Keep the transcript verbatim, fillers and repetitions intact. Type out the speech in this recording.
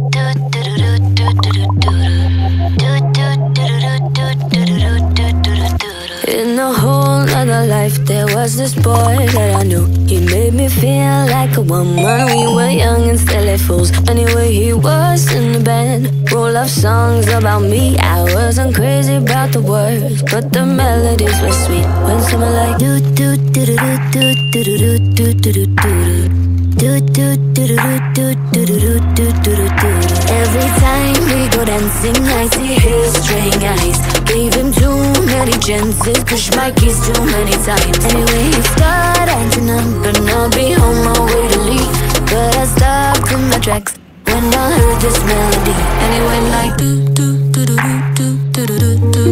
In a whole nother life, there was this boy that I knew. He made me feel like a woman. We were young and silly fools. Anyway, he was in the band. Roll of songs about me. I wasn't crazy about the words, but the melodies were sweet. When someone like do do do do do do do do do do do do do do do do do. Every time we go dancing, I see his straying eyes. Gave him too many chances, pushed my keys too many times. Anyway, he started acting up, and I'll be on my way to leave. But I stopped in my tracks when I heard this melody, and it went like do do do do do do do do.